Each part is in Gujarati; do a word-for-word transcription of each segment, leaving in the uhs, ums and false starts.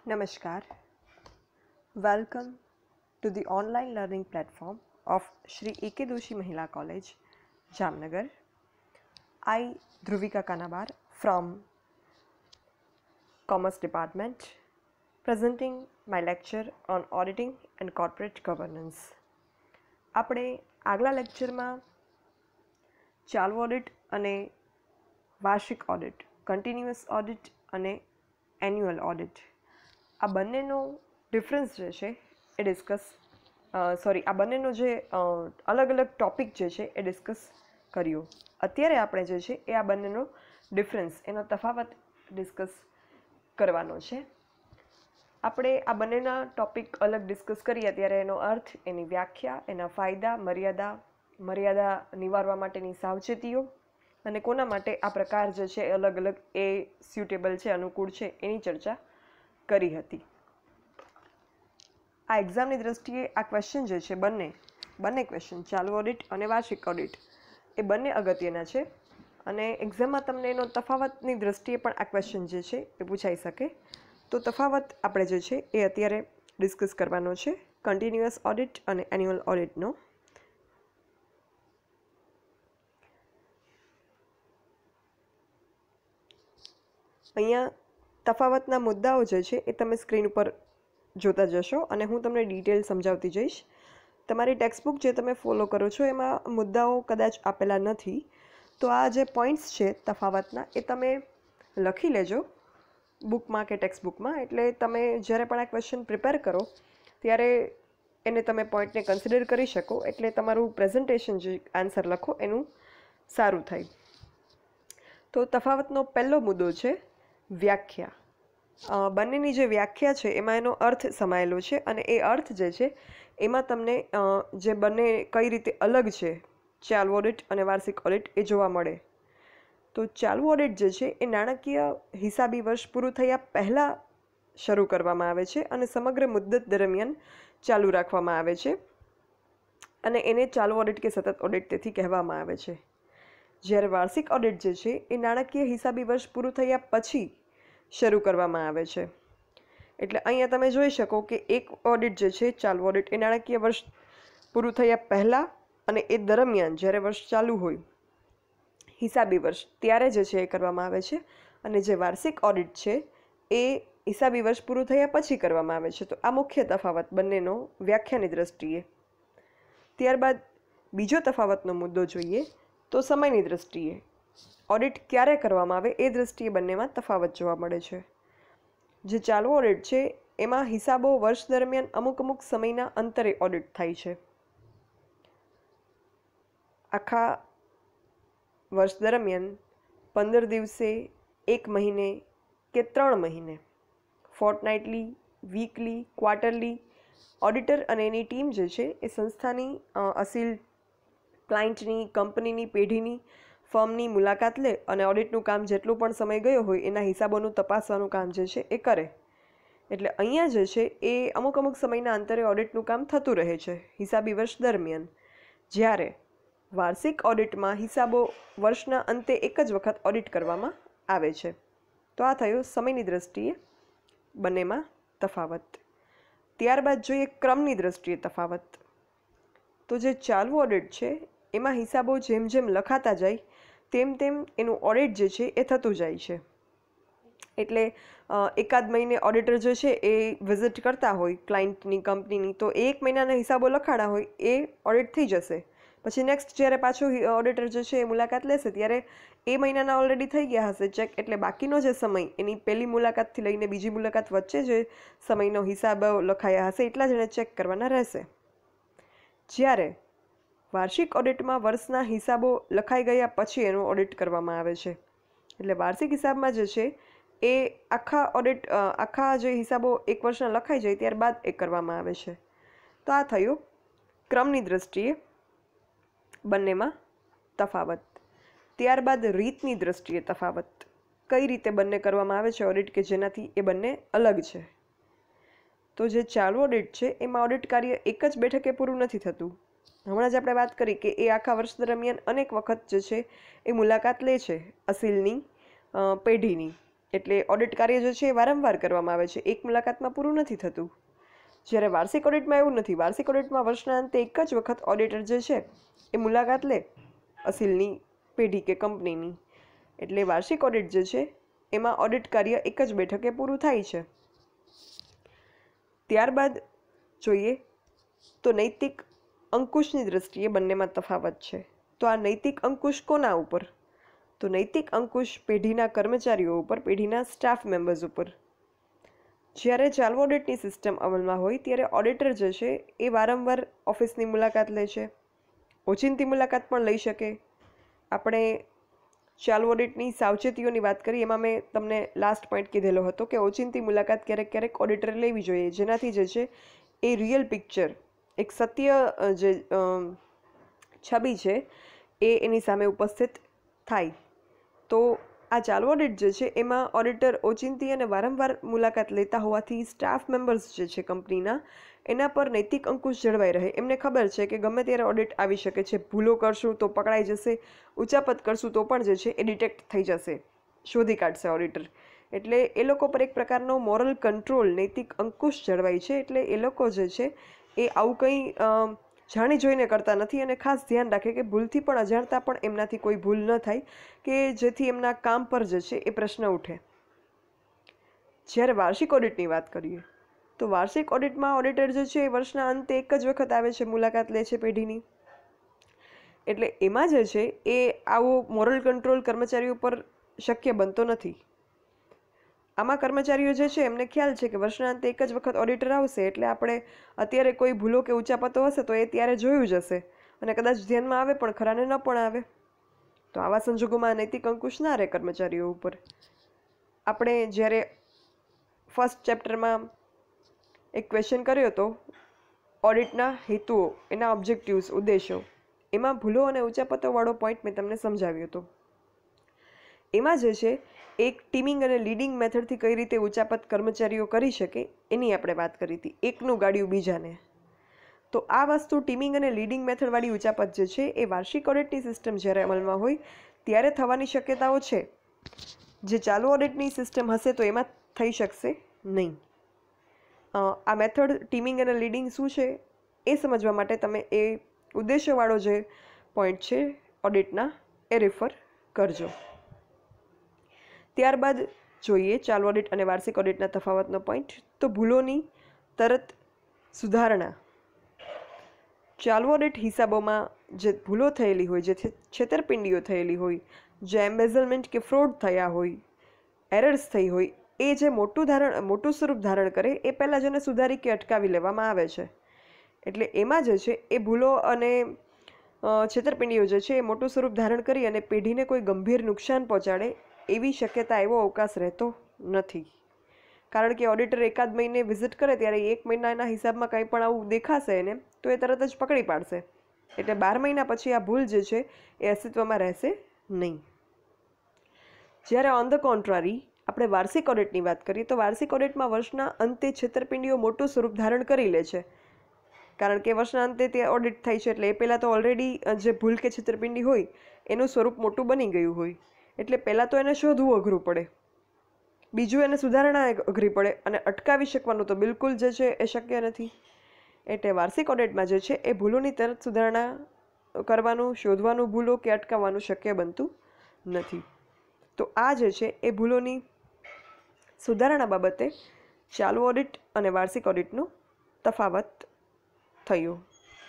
Namaskar. Welcome to the online learning platform of Shri A K D M C Mahila College, Jamnagar. I, Dhruvika Kanabar from Commerce Department, presenting my lecture on auditing and corporate governance. આપણે આગલા લેક્ચરમાં ચાલુ ઓડિટ અને વાર્ષિક ઓડિટ, કન્ટિન્યુઅસ ઓડિટ અને એન્યુઅલ ઓડિટ આ બંનેનો ડિફરન્સ જે છે એ ડિસ્કસ સોરી આ બંનેનો જે અલગ અલગ ટૉપિક જે છે એ ડિસ્કસ કર્યો. અત્યારે આપણે જે છે એ આ બંનેનો ડિફરન્સ એનો તફાવત ડિસ્કસ કરવાનો છે. આપણે આ બંનેના ટૉપિક અલગ ડિસ્કસ કરીએ ત્યારે એનો અર્થ, એની વ્યાખ્યા, એના ફાયદા, મર્યાદા, મર્યાદા નિવારવા માટેની સાવચેતીઓ અને કોના માટે આ પ્રકાર જે છે અલગ અલગ એ સ્યુટેબલ છે, અનુકૂળ છે, એની ચર્ચા કરી હતી. આ એક્ઝામની દ્રષ્ટિએ આ ક્વેશ્ચન જે છે બંને બંને ક્વેશ્ચન ચાલુ ઓડિટ અને વાર્ષિક ઓડિટ એ બંને અગત્યના છે અને એક્ઝામમાં તમને એનો તફાવતની દ્રષ્ટિએ પણ આ ક્વેશ્ચન જે છે એ પૂછાઈ શકે. તો તફાવત આપણે જે છે એ અત્યારે ડિસ્કસ કરવાનો છે કન્ટિન્યુઅસ ઓડિટ અને એન્યુઅલ ઓડિટનો. અહીંયા તફાવતના મુદ્દાઓ જે છે એ તમે સ્ક્રીન ઉપર જોતા જશો અને હું તમને ડિટેલ સમજાવતી જઈશ. તમારી ટેક્સ્ટબુક જે તમે ફોલો કરો છો એમાં મુદ્દાઓ કદાચ આપેલા નથી, તો આ જે પોઈન્ટ્સ છે તફાવતના એ તમે લખી લેજો બુકમાં કે ટેક્સ્ટબુકમાં, એટલે તમે જ્યારે પણ આ ક્વેશ્ચન પ્રિપેર કરો ત્યારે એને તમે પોઈન્ટને કન્સિડર કરી શકો, એટલે તમારું પ્રેઝન્ટેશન જે આન્સર લખો એનું સારું થાય. તો તફાવતનો પહેલો મુદ્દો છે વ્યાખ્યા. બંનેની જે વ્યાખ્યા છે એમાં એનો અર્થ સમાયેલો છે અને એ અર્થ જે છે એમાં તમને જે બંને કઈ રીતે અલગ છે ચાલુ ઓડિટ અને વાર્ષિક ઓડિટ એ જોવા મળે. તો ચાલુ ઓડિટ જે છે એ નાણાકીય હિસાબી વર્ષ પૂરું થયા પહેલાં શરૂ કરવામાં આવે છે અને સમગ્ર મુદ્દત દરમિયાન ચાલુ રાખવામાં આવે છે અને એને ચાલુ ઓડિટ કે સતત ઓડિટ તેથી કહેવામાં આવે છે. જ્યારે વાર્ષિક ઓડિટ જે છે એ નાણાકીય હિસાબી વર્ષ પૂરું થયા પછી શરૂ કરવામાં આવે છે. એટલે અહીંયા તમે જોઈ શકો કે એક ઓડિટ જે છે ચાલુ ઓડિટ એ નાણાકીય વર્ષ પૂરું થયા પહેલાં અને એ દરમિયાન જ્યારે વર્ષ ચાલુ હોય હિસાબી વર્ષ ત્યારે જે છે એ કરવામાં આવે છે અને જે વાર્ષિક ઓડિટ છે એ હિસાબી વર્ષ પૂરું થયા પછી કરવામાં આવે છે. તો આ મુખ્ય તફાવત બંનેનો વ્યાખ્યાની દ્રષ્ટિએ. ત્યારબાદ બીજો તફાવતનો મુદ્દો જોઈએ તો સમયની દ્રષ્ટિએ. ઓડિટ ક્યારે કરવામાં આવે એ દ્રષ્ટિએ બંનેમાં તફાવત જોવા મળે છે. જે ચાલુ ઓડિટ છે એમાં હિસાબો વર્ષ દરમિયાન અમુક અમુક સમયના અંતરે ઓડિટ થાય છે. આખા વર્ષ દરમિયાન પંદર દિવસે, એક મહિને કે ત્રણ મહિને, ફોર્ટનાઇટલી, વીકલી, ક્વાર્ટરલી ઓડિટર અને એની ટીમ જે છે એ સંસ્થાની અસીલ ક્લાયન્ટની, કંપનીની, પેઢીની, ફર્મની મુલાકાત લે અને ઓડિટનું કામ જેટલું પણ સમય ગયો હોય એના હિસાબોનું તપાસવાનું કામ જે છે એ કરે. એટલે અહીંયા જે છે એ અમુક અમુક સમયના અંતરે ઓડિટનું કામ થતું રહે છે હિસાબી વર્ષ દરમિયાન. જ્યારે વાર્ષિક ઓડિટમાં હિસાબો વર્ષના અંતે એક જ વખત ઓડિટ કરવામાં આવે છે. તો આ થયો સમયની દ્રષ્ટિએ બંનેમાં તફાવત. ત્યારબાદ જોઈએ ક્રમની દ્રષ્ટિએ તફાવત. તો જે ચાલુ ઓડિટ છે એમાં હિસાબો જેમ જેમ લખાતા જાય તેમ તેમ એનું ઓડિટ જે છે એ થતું જાય છે. એટલે એકાદ મહિને ઓડિટર જે છે એ વિઝિટ કરતા હોય ક્લાયન્ટની, કંપનીની, તો એક મહિનાના હિસાબો લખાણા હોય એ ઓડિટ થઈ જશે. પછી નેક્સ્ટ જ્યારે પાછું ઓડિટર જે છે એ મુલાકાત લેશે ત્યારે એ મહિનાના ઓલરેડી થઈ ગયા હશે ચેક, એટલે બાકીનો જે સમય એની પહેલી મુલાકાતથી લઈને બીજી મુલાકાત વચ્ચે જે સમયનો હિસાબ લખાયા હશે એટલા જ એને ચેક કરવાના રહેશે. જ્યારે વાર્ષિક ઓડિટમાં વર્ષના હિસાબો લખાઈ ગયા પછી એનું ઓડિટ કરવામાં આવે છે. એટલે વાર્ષિક હિસાબમાં જે છે એ આખા ઓડિટ આખા જે હિસાબો એક વર્ષના લખાઈ જાય ત્યારબાદ એ કરવામાં આવે છે. તો આ થયું ક્રમની દ્રષ્ટિએ બંનેમાં તફાવત. ત્યારબાદ રીતની દ્રષ્ટિએ તફાવત. કઈ રીતે બંને કરવામાં આવે છે ઓડિટ કે જેનાથી એ બંને અલગ છે. તો જે ચાલુ ઓડિટ છે એમાં ઓડિટ કાર્ય એક જ બેઠકે પૂરું નથી થતું. હમણાં જ આપણે વાત કરી કે એ આખા વર્ષ દરમિયાન અનેક વખત જે છે એ મુલાકાત લે છે અસીલની, પેઢીની, એટલે ઓડિટ કાર્ય જે છે એ વારંવાર કરવામાં આવે છે, એક મુલાકાતમાં પૂરું નથી થતું. જ્યારે વાર્ષિક ઓડિટમાં એવું નથી. વાર્ષિક ઓડિટમાં વર્ષના અંતે એક જ વખત ઓડિટર જે છે એ મુલાકાત લે અસીલની પેઢી કે કંપનીની. એટલે વાર્ષિક ઓડિટ જે છે એમાં ઓડિટ કાર્ય એક જ બેઠકે પૂરું થાય છે. ત્યારબાદ જોઈએ તો નૈતિક અંકુશની દ્રષ્ટિએ બંનેમાં તફાવત છે. તો આ નૈતિક અંકુશ કોના ઉપર? તો નૈતિક અંકુશ પેઢીના કર્મચારીઓ ઉપર, પેઢીના સ્ટાફ મેમ્બર્સ ઉપર. જ્યારે ચાલુ ઓડિટની સિસ્ટમ અમલમાં હોય ત્યારે ઓડિટર જે છે એ વારંવાર ઓફિસની મુલાકાત લે છે, ઓચિંતી મુલાકાત પણ લઈ શકે. આપણે ચાલુ ઓડિટની સાવચેતીઓની વાત કરી, એમાં મેં તમને લાસ્ટ પોઈન્ટ કીધેલો હતો કે ઓચિંતી મુલાકાત ક્યારેક ક્યારેક ઓડિટરે લેવી જોઈએ, જેનાથી જે છે એ રિયલ પિક્ચર, એક સત્ય જે છબી છે એ એની સામે ઉપસ્થિત થાય. તો આ ચાલુ ઓડિટ જે છે એમાં ઓડિટર ઓચિંતી અને વારંવાર મુલાકાત લેતા હોવાથી સ્ટાફ મેમ્બર્સ જે છે કંપનીના, એના પર નૈતિક અંકુશ જળવાઈ રહે. એમને ખબર છે કે ગમે ત્યારે ઓડિટ આવી શકે છે, ભૂલો કરશું તો પકડાઈ જશે, ઉચાપત કરશું તો પણ જે છે એ ડિટેક્ટ થઈ જશે, શોધી કાઢશે ઓડિટર. એટલે એ લોકો પર એક પ્રકારનો મોરલ કંટ્રોલ, નૈતિક અંકુશ જળવાય છે. એટલે એ લોકો જે છે એ આવું કંઈ જાણી જોઈને કરતા નથી અને ખાસ ધ્યાન રાખે કે ભૂલથી પણ, અજાણતા પણ એમનાથી કોઈ ભૂલ ન થાય કે જેથી એમના કામ પર જે છે એ પ્રશ્ન ઉઠે. જ્યારે વાર્ષિક ઓડિટની વાત કરીએ તો વાર્ષિક ઓડિટમાં ઓડિટર જે છે એ વર્ષના અંતે એક જ વખત આવે છે, મુલાકાત લે છે પેઢીની. એટલે એમાં જે છે એ આવો મોરલ કંટ્રોલ કર્મચારીઓ પર શક્ય બનતો નથી. આમાં કર્મચારીઓ જે છે એમને ખ્યાલ છે કે વર્ષના અંતે એક જ વખત ઓડિટર આવશે, એટલે આપણે અત્યારે કોઈ ભૂલો કે ઉચાપતો હશે તો એ ત્યારે જોયું જ હશે અને કદાચ ધ્યાનમાં આવે પણ ખરાને ન પણ આવે. તો આવા સંજોગોમાં નૈતિક અંકુશ ના રહે કર્મચારીઓ ઉપર. આપણે જ્યારે ફર્સ્ટ ચેપ્ટરમાં એક ક્વેશ્ચન કર્યો હતો ઓડિટના હેતુઓ, એના ઓબ્જેક્ટિવ્સ, ઉદ્દેશો, એમાં ભૂલો અને ઉચાપતોવાળો પોઈન્ટ મેં તમને સમજાવ્યો હતો. એમાં જે છે એક ટીમિંગ અને લીડિંગ મેથડથી કઈ રીતે ઉચાપત કર્મચારીઓ કરી શકે એની આપણે વાત કરી હતી, એકનું ગાડિયું બીજાને. તો આ વસ્તુ ટીમિંગ અને લીડિંગ મેથડવાળી ઉચાપત જે છે એ વાર્ષિક ઓડિટની સિસ્ટમ જ્યારે અમલમાં હોય ત્યારે થવાની શક્યતાઓ છે. જે ચાલુ ઓડિટની સિસ્ટમ હશે તો એમાં થઈ શકશે નહીં. આ મેથડ ટીમિંગ અને લીડિંગ શું છે એ સમજવા માટે તમે એ ઉદ્દેશ્યવાળો જે પોઈન્ટ છે ઓડિટના એ રેફર કરજો. ત્યારબાદ જોઈએ ચાલુ ઓડિટ અને વાર્ષિક ઓડિટના તફાવતનો પોઈન્ટ. તો ભૂલોની તરત સુધારણા. ચાલુ ઓડિટ હિસાબોમાં જે ભૂલો થયેલી હોય, જે છેતરપિંડીઓ થયેલી હોય, જે એમ્બેઝલમેન્ટ કે ફ્રોડ થયા હોય, એરર્સ થઈ હોય, એ જે મોટું ધારણ મોટું સ્વરૂપ ધારણ કરે એ પહેલાં જેને સુધારી કે અટકાવી લેવામાં આવે છે. એટલે એમાં જે છે એ ભૂલો અને છેતરપિંડીઓ જે છે એ મોટું સ્વરૂપ ધારણ કરી અને પેઢીને કોઈ ગંભીર નુકસાન પહોંચાડે એવી શક્યતા, એવો અવકાશ રહેતો નથી. કારણ કે ઓડિટર એકાદ મહિને વિઝિટ કરે ત્યારે એક મહિનાના હિસાબમાં કંઈ પણ આવું દેખાશે એને તો એ તરત જ પકડી પાડશે. એટલે બાર મહિના પછી આ ભૂલ જે છે એ અસ્તિત્વમાં રહેશે નહીં. જ્યારે ઓન ધ કોન્ટ્રારી આપણે વાર્ષિક ઓડિટની વાત કરીએ તો વાર્ષિક ઓડિટમાં વર્ષના અંતે છેતરપિંડીઓ મોટું સ્વરૂપ ધારણ કરી લે છે. કારણ કે વર્ષના અંતે તે ઓડિટ થાય છે એટલે એ પહેલાં તો ઓલરેડી જે ભૂલ કે છેતરપિંડી હોય એનું સ્વરૂપ મોટું બની ગયું હોય. એટલે પહેલાં તો એને શોધવું અઘરું પડે, બીજું એને સુધારણા અઘરી પડે અને અટકાવી શકવાનું તો બિલકુલ જે છે એ શક્ય નથી. એટલે વાર્ષિક ઓડિટમાં જે છે એ ભૂલોની તરત સુધારણા કરવાનું, શોધવાનું ભૂલો કે અટકાવવાનું શક્ય બનતું નથી. તો આ જે છે એ ભૂલોની સુધારણા બાબતે ચાલુ ઓડિટ અને વાર્ષિક ઓડિટનો તફાવત થયો.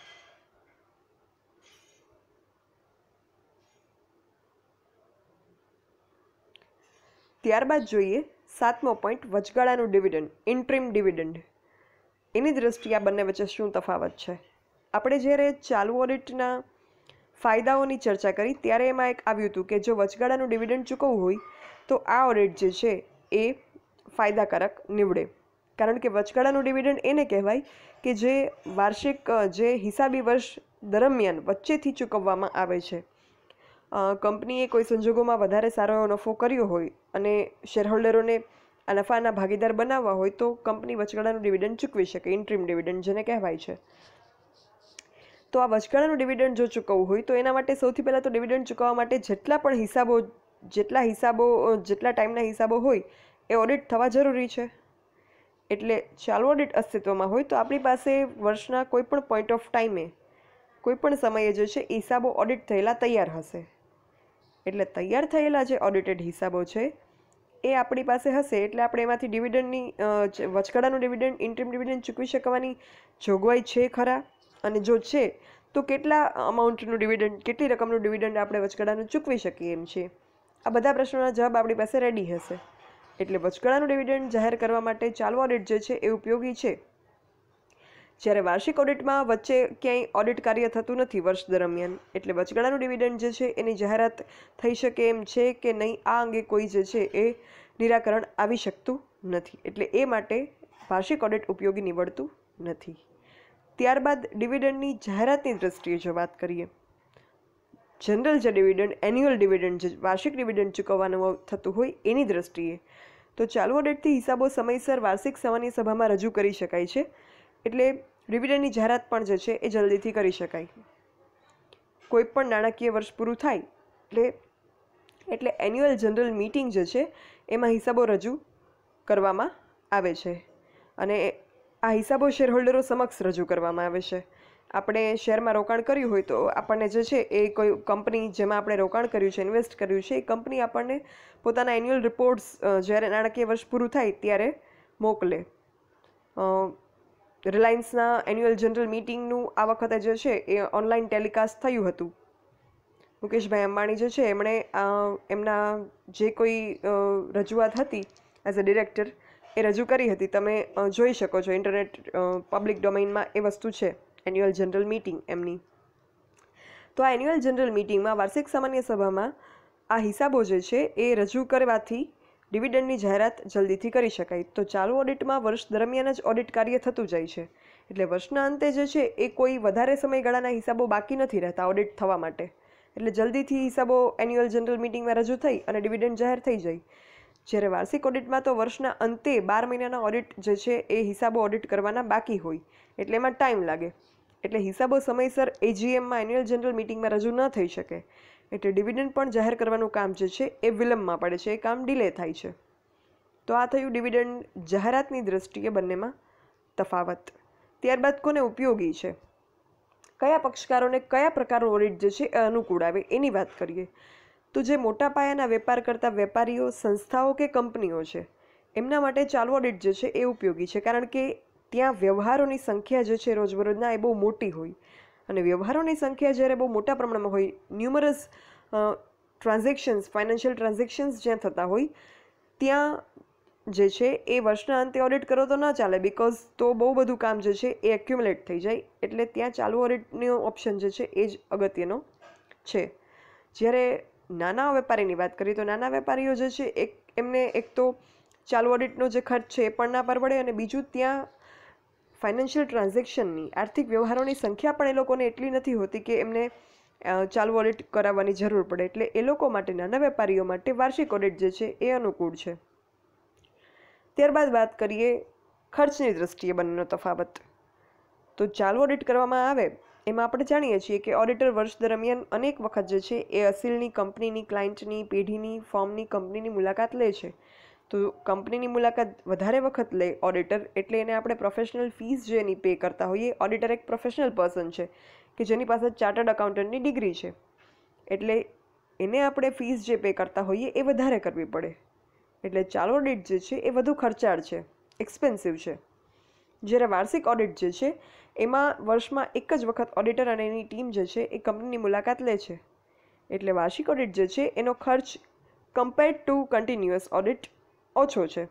ત્યારબાદ જોઈએ સાતમો પોઈન્ટ, વચગાળાનું ડિવિડન્ડ, ઇન્ટ્રીમ ડિવિડન્ડ. એની દ્રષ્ટિએ આ બંને વચ્ચે શું તફાવત છે? આપણે જ્યારે ચાલુ ઓડિટના ફાયદાઓની ચર્ચા કરી ત્યારે એમાં એક આવ્યું હતું કે જો વચગાળાનું ડિવિડન્ડ ચૂકવવું હોય તો આ ઓડિટ જે છે એ ફાયદાકારક નીવડે. કારણ કે વચગાળાનું ડિવિડન્ડ એને કહેવાય કે જે વાર્ષિક, જે હિસાબી વર્ષ દરમિયાન વચ્ચેથી ચૂકવવામાં આવે છે. કંપનીએ કોઈ સંજોગોમાં વધારે સારો એવો નફો કર્યો હોય અને શેરહોલ્ડરોને આ નફાના ભાગીદાર બનાવવા હોય તો કંપની વચગાળાનું ડિવિડન્ડ ચૂકવી શકે, ઇન્ટ્રીમ ડિવિડન્ડ જેને કહેવાય છે. તો આ વચગાળાનું ડિવિડન્ડ જો ચૂકવવું હોય તો એના માટે સૌથી પહેલાં તો ડિવિડન્ડ ચૂકવવા માટે જેટલા પણ હિસાબો જેટલા હિસાબો જેટલા ટાઈમના હિસાબો હોય એ ઓડિટ થવા જરૂરી છે. એટલે ચાલુ ઓડિટ અસ્તિત્વમાં હોય તો આપણી પાસે વર્ષના કોઈ પણ પોઈન્ટ ઓફ ટાઈમે કોઈ પણ સમયે જે છે હિસાબો ઓડિટ થયેલા તૈયાર હશે. એટલે તૈયાર થયેલા જે ઓડિટેડ હિસાબો છે એ આપણી પાસે હશે એટલે આપણે એમાંથી ડિવિડન્ડની વચગાળાનું ડિવિડન્ડ ઇન્ટરિમ ડિવિડન્ડ ચૂકવી શકવાની જોગવાઈ છે ખરા, અને જો છે તો કેટલા અમાઉન્ટનું ડિવિડન્ડ કેટલી રકમનું ડિવિડન્ડ આપણે વચગાળાનું ચૂકવી શકીએ એમ છે. આ બધા પ્રશ્નોના જવાબ આપણી પાસે રેડી હશે. એટલે વચગાળાનું ડિવિડન્ડ જાહેર કરવા માટે ચાલુ ઓડિટ જે છે એ ઉપયોગી છે. જ્યારે વાર્ષિક ઓડિટમાં વચ્ચે ક્યાંય ઓડિટ કાર્ય થતું નથી વર્ષ દરમિયાન, એટલે વચગાળાનું ડિવિડન્ડ જે છે એની જાહેરાત થઈ શકે એમ છે કે નહીં આ અંગે કોઈ જે છે એ નિરાકરણ આવી શકતું નથી. એટલે એ માટે વાર્ષિક ઓડિટ ઉપયોગી નીવડતું નથી. ત્યારબાદ ડિવિડન્ડની જાહેરાતની દ્રષ્ટિએ જો વાત કરીએ, જનરલ જે ડિવિડન્ડ એન્યુઅલ ડિવિડન્ડ જે વાર્ષિક ડિવિડન્ડ ચૂકવવાનું થતું હોય એની દ્રષ્ટિએ તો ચાલુ ઓડિટથી હિસાબો સમયસર વાર્ષિક સામાન્ય સભામાં રજૂ કરી શકાય છે. એટલે ડિવિડન્ડની જાહેરાત પણ જે છે એ જલ્દીથી કરી શકાય. કોઈ પણ નાણાકીય વર્ષ પૂરું થાય એટલે એટલે એન્યુઅલ જનરલ મીટિંગ જે છે એમાં હિસાબો રજૂ કરવામાં આવે છે અને આ હિસાબો શેરહોલ્ડરો સમક્ષ રજૂ કરવામાં આવે છે. આપણે શેરમાં રોકાણ કર્યું હોય તો આપણને જે છે એ કોઈ કંપની જેમાં આપણે રોકાણ કર્યું છે, ઇન્વેસ્ટ કર્યું છે, એ કંપની આપણને પોતાના એન્યુઅલ રિપોર્ટ્સ જ્યારે નાણાકીય વર્ષ પૂરું થાય ત્યારે મોકલે. રિલાયન્સના એન્યુઅલ જનરલ મીટિંગનું આ વખતે જે છે એ ઓનલાઈન ટેલિકાસ્ટ થયું હતું. મુકેશભાઈ અંબાણી જે છે એમણે એમના જે કોઈ રજૂઆત હતી એઝ અ ડિરેક્ટર એ રજૂ કરી હતી. તમે જોઈ શકો છો ઇન્ટરનેટ પબ્લિક ડોમેઇનમાં એ વસ્તુ છે એન્યુઅલ જનરલ મીટિંગ એમની. તો આ એન્યુઅલ જનરલ મીટિંગમાં વાર્ષિક સામાન્ય સભામાં આ હિસાબો જે છે એ રજૂ કરવાથી ડિવિડન્ડની જાહેરાત જલ્દીથી કરી શકાય. તો ચાલુ ઓડિટમાં વર્ષ દરમિયાન જ ઓડિટ કાર્ય થતું જાય છે. એટલે વર્ષના અંતે જે છે એ કોઈ વધારે સમયગાળાના હિસાબો બાકી નથી રહેતા ઓડિટ થવા માટે. એટલે જલ્દીથી હિસાબો એન્યુઅલ જનરલ મીટિંગમાં રજૂ થઈ અને ડિવિડન્ડ જાહેર થઈ જાય. જ્યારે વાર્ષિક ઓડિટમાં તો વર્ષના અંતે બાર મહિનાના ઓડિટ જે છે એ હિસાબો ઓડિટ કરવાના બાકી હોય એટલે એમાં ટાઈમ લાગે. એટલે હિસાબો સમયસર એજીએમમાં એન્યુઅલ જનરલ મીટિંગમાં રજૂ ન થઈ શકે. એટલે ડિવિડન્ડ પણ જાહેર કરવાનું કામ જે છે એ વિલંબમાં પડે છે, એ કામ ડિલે થાય છે. તો આ થયું ડિવિડન્ડ જાહેરાતની દ્રષ્ટિએ બંનેમાં તફાવત. ત્યારબાદ કોને ઉપયોગી છે, કયા પક્ષકારોને કયા પ્રકારનું ઓડિટ જે છે એ અનુકૂળ આવે એની વાત કરીએ. તો જે મોટા પાયાના વેપાર કરતા વેપારીઓ, સંસ્થાઓ કે કંપનીઓ છે એમના માટે ચાલુ ઓડિટ જે છે એ ઉપયોગી છે. કારણ કે ત્યાં વ્યવહારોની સંખ્યા જે છે રોજબરોજના એ બહુ મોટી હોય અને વ્યવહારોની સંખ્યા જ્યારે બહુ મોટા પ્રમાણમાં હોય, ન્યુમરસ ટ્રાન્ઝેક્શન્સ ફાઇનાન્શિયલ ટ્રાન્ઝેક્શન્સ જ્યાં થતા હોય ત્યાં જે છે એ વર્ષના અંતે ઓડિટ કરો તો ન ચાલે, બિકોઝ તો બહુ બધું કામ જે છે એ એક્યુમ્યુલેટ થઈ જાય. એટલે ત્યાં ચાલુ ઓડિટનો ઓપ્શન જે છે એ જ અગત્યનો છે. જ્યારે નાના વેપારીની વાત કરીએ તો નાના વેપારીઓ જે છે એક એમને એક તો ચાલુ ઓડિટનો જે ખર્ચ છે એ પણ ના પરવડે અને બીજું ત્યાં ફાઇનાન્શિયલ ટ્રાન્ઝેક્શનની આર્થિક વ્યવહારોની સંખ્યા પણ એ લોકોને એટલી નથી હોતી કે એમને ચાલુ ઓડિટ કરાવવાની જરૂર પડે. એટલે એ લોકો માટે, નાના વેપારીઓ માટે વાર્ષિક ઓડિટ જે છે એ અનુકૂળ છે. ત્યારબાદ વાત કરીએ ખર્ચની દ્રષ્ટિએ બંનેનો તફાવત. તો ચાલુ ઓડિટ કરવામાં આવે એમાં આપણે જાણીએ છીએ કે ઓડિટર વર્ષ દરમિયાન અનેક વખત જે છે એ અસીલની, કંપનીની, ક્લાયન્ટની, પેઢીની, ફોર્મની, કંપનીની મુલાકાત લે છે. તો કંપનીની મુલાકાત વધારે વખત લે ઓડિટર એટલે એને આપણે પ્રોફેશનલ ફીસ જે એની પે કરતા હોઈએ. ઓડિટર એક પ્રોફેશનલ પર્સન છે કે જેની પાસે ચાર્ટર્ડ એકાઉન્ટન્ટની ડિગ્રી છે, એટલે એને આપણે ફીસ જે પે કરતા હોઈએ એ વધારે કરવી પડે. એટલે ચાલુ ઓડિટ જે છે એ વધુ ખર્ચાળ છે, એક્સપેન્સિવ છે. જ્યારે વાર્ષિક ઓડિટ જે છે એમાં વર્ષમાં એક જ વખત ઓડિટર અને એની ટીમ જે છે એ કંપનીની મુલાકાત લે છે. એટલે વાર્ષિક ઓડિટ જે છે એનો ખર્ચ કમ્પેર્ડ ટુ કન્ટિન્યુઅસ ઓડિટ ઓછો છે.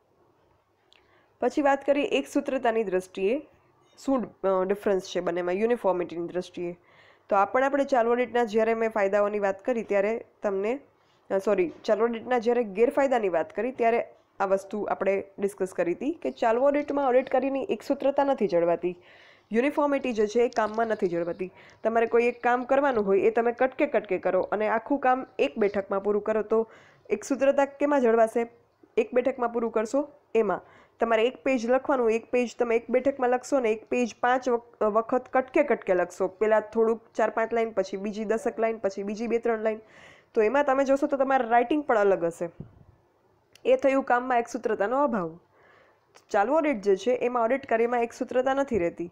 પછી વાત કરીએ એક સૂત્રતાની દ્રષ્ટિએ શું ડિફરન્સ છે બંનેમાં, યુનિફોર્મિટીની દ્રષ્ટિએ. તો આ પણ આપણે ચાલુ ઓડિટના જ્યારે મેં ફાયદાઓની વાત કરી ત્યારે તમને સોરી ચાલુ ઓડિટના જ્યારે ગેરફાયદાની વાત કરી ત્યારે આ વસ્તુ આપણે ડિસ્કસ કરી હતી કે ચાલુ ઓડિટમાં ઓડિટ કરીને એક સૂત્રતા નથી જળવાતી, યુનિફોર્મિટી જે છે એ કામમાં નથી જળવાતી. તમારે કોઈ એક કામ કરવાનું હોય એ તમે કટકે કટકે કરો અને આખું કામ એક બેઠકમાં પૂરું કરો તો એક સૂત્રતા કેમાં જળવાશે? એક બેઠકમાં પૂરું કરશો એમાં. તમારે એક પેજ લખવાનું, એક પેજ તમે એક બેઠકમાં લખશો ને એક પેજ પાંચ વખત કટકે કટકે લખશો. પહેલાં થોડુંક ચાર પાંચ લાઈન, પછી બીજી દસક લાઈન, પછી બીજી બે ત્રણ લાઈન, તો એમાં તમે જોશો તો તમારું રાઇટિંગ પણ અલગ હશે. એ થયું કામમાં એકસૂત્રતાનો અભાવ. ચાલુ ઓડિટ જે છે એમાં ઓડિટ કાર્યમાં એકસૂત્રતા નથી રહેતી.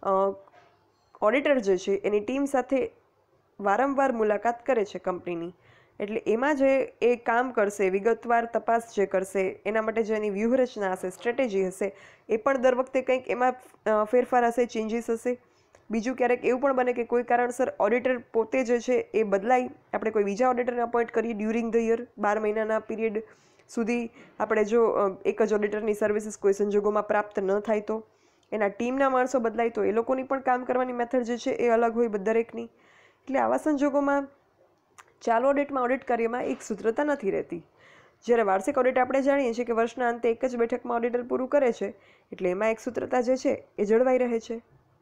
ઓડિટર જે છે એની ટીમ સાથે વારંવાર મુલાકાત કરે છે કંપનીની, એટલે એમાં જે એ કામ કરશે, વિગતવાર તપાસ જે કરશે, એના માટે જે એની વ્યૂહરચના હશે, સ્ટ્રેટેજી હશે, એ પણ દર વખતે કંઈક એમાં ફેરફાર હશે, ચેન્જીસ હશે. બીજું ક્યારેક એવું પણ બને કે કોઈ કારણસર ઓડિટર પોતે જે છે એ બદલાય, આપણે કોઈ બીજા ઓડિટરને અપોઇન્ટ કરીએ ડ્યુરિંગ ધ યર, બાર મહિનાના પીરિયડ સુધી આપણે જો એક જ ઓડિટરની સર્વિસીસ કોઈ સંજોગોમાં પ્રાપ્ત ન થાય તો, એના ટીમના માણસો બદલાય તો એ લોકોની પણ કામ કરવાની મેથડ જે છે એ અલગ હોય દરેકની. એટલે આવા સંજોગોમાં ચાલુ ઓડિટમાં ઓડિટ કાર્યમાં એક સૂત્રતા નથી રહેતી. જ્યારે વાર્ષિક ઓડિટ આપણે જાણીએ છીએ કે વર્ષના અંતે એક જ બેઠકમાં ઓડિટર પૂરું કરે છે, એટલે એમાં એક સૂત્રતા જે છે એ જળવાઈ રહે છે.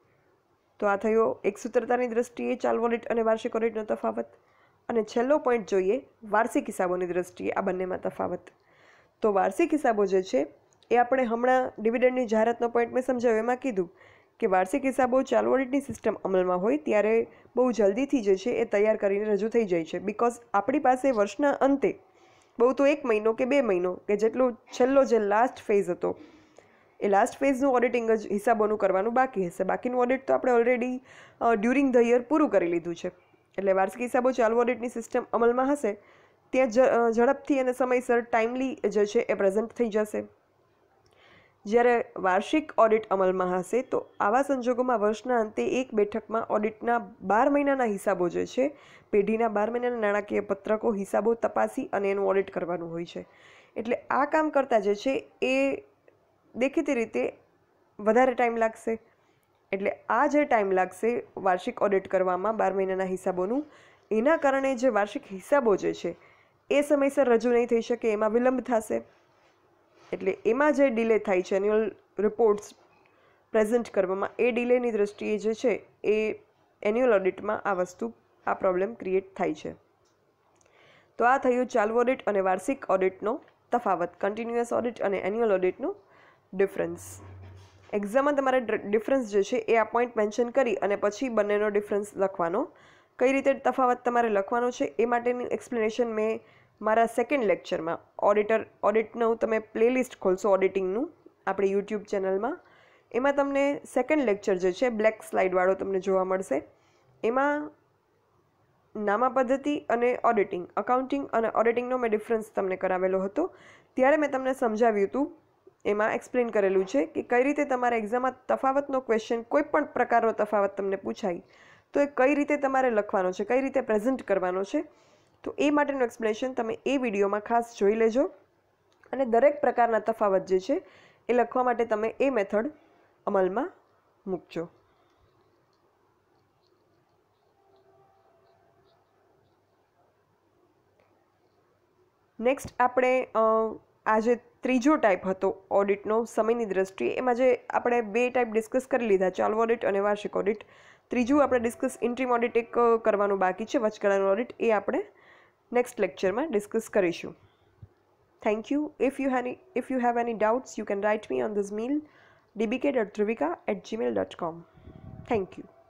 તો આ થયો એક સૂત્રતાની દ્રષ્ટિએ ચાલુ ઓડિટ અને વાર્ષિક ઓડિટનો તફાવત. અને છેલ્લો પોઈન્ટ જોઈએ વાર્ષિક હિસાબોની દ્રષ્ટિએ આ બંનેમાં તફાવત. તો વાર્ષિક હિસાબો જે છે એ આપણે હમણાં ડિવિડન્ડની જાહેરાતનો પોઈન્ટ મેં સમજાવ્યો એમાં કીધું કે વાર્ષિક હિસાબો ચાલુ ઓડિટની સિસ્ટમ અમલમાં હોય ત્યારે બહુ જલ્દીથી જે છે એ તૈયાર કરીને રજૂ થઈ જાય છે. બિકોઝ આપણી પાસે વર્ષના અંતે બહુ તો એક મહિનો કે બે મહિનો કે જેટલો છેલ્લો જે લાસ્ટ ફેઝ હતો એ લાસ્ટ ફેઝનું ઓડિટિંગ જ હિસાબોનું કરવાનું બાકી હશે. બાકીનું ઓડિટ તો આપણે ઓલરેડી ડ્યુરિંગ ધ યર પૂરું કરી લીધું છે. એટલે વાર્ષિક હિસાબો ચાલુ ઓડિટની સિસ્ટમ અમલમાં હશે ત્યાં ઝડપથી અને સમયસર ટાઈમલી જે છે એ પ્રેઝન્ટ થઈ જશે. જ્યારે વાર્ષિક ઓડિટ અમલમાં હશે તો આવા સંજોગોમાં વર્ષના અંતે એક બેઠકમાં ઓડિટના બાર મહિનાના હિસાબો જે છે, પેઢીના બાર મહિનાના નાણાકીય પત્રકો, હિસાબો તપાસી અને એનું ઓડિટ કરવાનું હોય છે. એટલે આ કામ કરતાં જે છે એ દેખીતી રીતે વધારે ટાઈમ લાગશે. એટલે આ જે ટાઈમ લાગશે વાર્ષિક ઓડિટ કરવામાં બાર મહિનાના હિસાબોનું, એના કારણે જે વાર્ષિક હિસાબો જે છે એ સમયસર રજૂ નહીં થઈ શકે, એમાં વિલંબ થશે. એટલે એમાં જે ડિલે થાય છે એન્યુઅલ રિપોર્ટ્સ પ્રેઝન્ટ કરવામાં, એ ડિલેની દ્રષ્ટિએ જે છે એ એન્યુઅલ ઓડિટમાં આ વસ્તુ આ પ્રોબ્લેમ ક્રિએટ થાય છે. તો આ થયું ચાલુ ઓડિટ અને વાર્ષિક ઓડિટનો તફાવત, કન્ટિન્યુઅસ ઓડિટ અને એન્યુઅલ ઓડિટનો ડિફરન્સ. એક્ઝામમાં તમારે ડિફરન્સ જે છે એ આ પોઈન્ટ મેન્શન કરી અને પછી બંનેનો ડિફરન્સ લખવાનો. કઈ રીતે તફાવત તમારે લખવાનો છે એ માટેનું એક્સપ્લેનેશન મેં મારા સેકન્ડ લેક્ચરમાં ઓડિટર ઓડિટનું તમે પ્લેલિસ્ટ ખોલશો ઓડિટિંગનું આપણી યુટ્યુબ ચેનલમાં, એમાં તમને સેકન્ડ લેક્ચર જે છે બ્લેક સ્લાઇડવાળો તમને જોવા મળશે. એમાં નામા પદ્ધતિ અને ઓડિટિંગ, અકાઉન્ટિંગ અને ઓડિટિંગનો મેં ડિફરન્સ તમને કરાવેલો હતો. ત્યારે મેં તમને સમજાવ્યું હતું, એમાં એક્સપ્લેન કરેલું છે કે કઈ રીતે તમારે એક્ઝામમાં તફાવતનો ક્વેશ્ચન, કોઈ પણ પ્રકારનો તફાવત તમને પૂછાય તો એ કઈ રીતે તમારે લખવાનો છે, કઈ રીતે પ્રેઝન્ટ કરવાનો છે. તો એ માટેનું એક્સપ્લેનેશન તમે એ વિડીયોમાં ખાસ જોઈ લેજો. અને દરેક પ્રકારના તફાવત જે છે એ લખવા માટે તમે એ મેથડ અમલમાં મૂકજો. નેક્સ્ટ આપણે આજે ત્રીજો ટાઈપ હતો ઓડિટનો સમયની દ્રષ્ટિએ, એમાં જે આપણે બે ટાઈપ ડિસ્કસ કરી લીધા, ચાલુ ઓડિટ અને વાર્ષિક ઓડિટ. ત્રીજું આપણે ડિસ્કસ ઇન્ટ્રીમ ઓડિટ એક કરવાનું બાકી છે, વચગાળાનું ઓડિટ, એ આપણે નેક્સ્ટ લેક્ચરમાં ડિસ્કસ કરીશું. Thank you. If you have if you have any doubts you can write me on this mail d b k dot dhruvika at gmail dot com. Thank you.